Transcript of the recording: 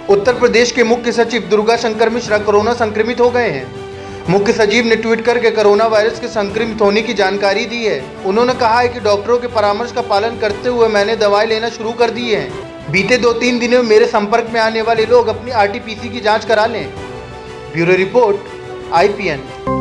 उत्तर प्रदेश के मुख्य सचिव दुर्गा शंकर मिश्रा कोरोना संक्रमित हो गए हैं। मुख्य सचिव ने ट्वीट करके कोरोना वायरस के संक्रमित होने की जानकारी दी है। उन्होंने कहा है कि डॉक्टरों के परामर्श का पालन करते हुए मैंने दवाई लेना शुरू कर दी है। बीते 2-3 दिनों में मेरे संपर्क में आने वाले लोग अपनी RT-PCR की जांच करा लें। Bureau report IPN।